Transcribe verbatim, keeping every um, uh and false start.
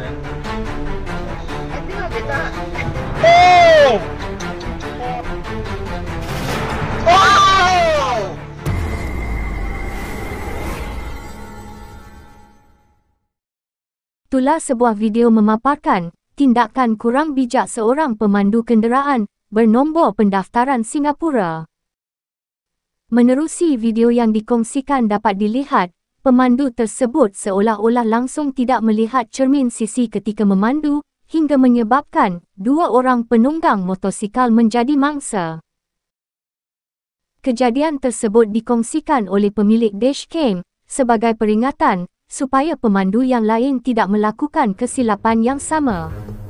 Tengok kita. Oh! Oh! Itulah sebuah video memaparkan tindakan kurang bijak seorang pemandu kenderaan bernombor pendaftaran Singapura. Menerusi video yang dikongsikan dapat dilihat, pemandu tersebut seolah-olah langsung tidak melihat cermin sisi ketika memandu hingga menyebabkan dua orang penunggang motosikal menjadi mangsa. Kejadian tersebut dikongsikan oleh pemilik dashcam sebagai peringatan supaya pemandu yang lain tidak melakukan kesilapan yang sama.